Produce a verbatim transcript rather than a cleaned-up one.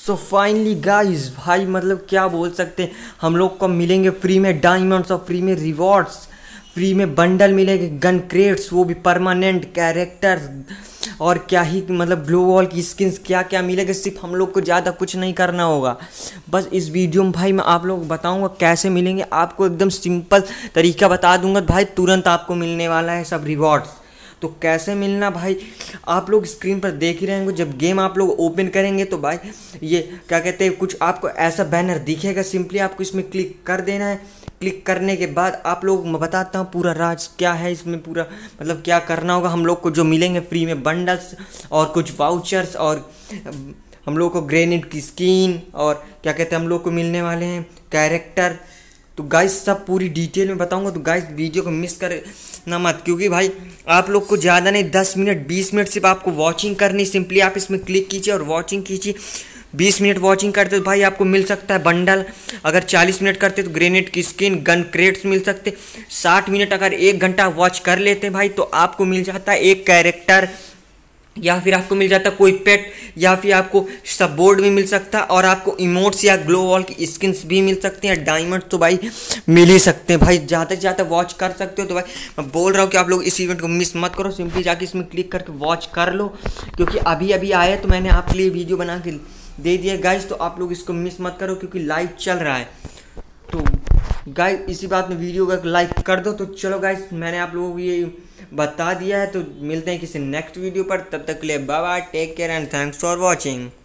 So finally guys भाई मतलब क्या बोल सकते हैं, हम लोग को मिलेंगे फ्री में डायमंड्स और फ्री में रिवॉर्ड्स, फ्री में बंडल मिलेंगे, गन क्रेट्स, वो भी परमानेंट कैरेक्टर्स, और क्या ही मतलब ग्लो वॉल की स्किन्स, क्या क्या मिलेगा। सिर्फ हम लोग को ज़्यादा कुछ नहीं करना होगा। बस इस वीडियो में भाई मैं आप लोग बताऊंगा कैसे मिलेंगे, आपको एकदम सिंपल तरीका बता दूंगा भाई, तुरंत आपको मिलने वाला है सब रिवॉर्ड्स। तो कैसे मिलना भाई, आप लोग स्क्रीन पर देख ही रहेंगे। जब गेम आप लोग ओपन करेंगे तो भाई ये क्या कहते हैं, कुछ आपको ऐसा बैनर दिखेगा, सिंपली आपको इसमें क्लिक कर देना है। क्लिक करने के बाद आप लोग मैं बताता हूँ पूरा राज क्या है इसमें, पूरा मतलब क्या करना होगा। हम लोग को जो मिलेंगे फ्री में बंडल्स और कुछ वाउचर्स, और हम लोग को ग्रेनेड की स्किन, और क्या कहते हैं हम लोग को मिलने वाले हैं कैरेक्टर। तो गाइस सब पूरी डिटेल में बताऊंगा, तो गाइस वीडियो को मिस कर ना मत, क्योंकि भाई आप लोग को ज़्यादा नहीं दस मिनट बीस मिनट सिर्फ आपको वॉचिंग करनी। सिंपली आप इसमें क्लिक कीजिए और वॉचिंग कीजिए। बीस मिनट वॉचिंग करते तो भाई आपको मिल सकता है बंडल, अगर चालीस मिनट करते तो ग्रेनेड की स्किन, गन क्रेट्स मिल सकते। साठ मिनट अगर एक घंटा वॉच कर लेते भाई तो आपको मिल जाता है एक कैरेक्टर, या फिर आपको मिल जाता कोई पेट, या फिर आपको सब बोर्ड भी मिल सकता है, और आपको इमोट्स या ग्लो वॉल की स्किन्स भी मिल सकती हैं। डायमंड तो भाई मिल ही सकते हैं भाई, ज़्यादा से ज़्यादा वॉच कर सकते हो। तो भाई मैं बोल रहा हूँ कि आप लोग इस इवेंट को मिस मत करो, सिंपली जाके इसमें क्लिक करके वॉच कर लो, क्योंकि अभी अभी आया तो मैंने आपके लिए वीडियो बना के दे दिया गाइस। तो आप लोग इसको मिस मत करो क्योंकि लाइव चल रहा है। तो गाइस इसी बात में वीडियो का लाइक कर दो। तो चलो गाइस मैंने आप लोगों को ये बता दिया है, तो मिलते हैं किसी नेक्स्ट वीडियो पर। तब तक के लिए bye bye, take care and thanks for watching.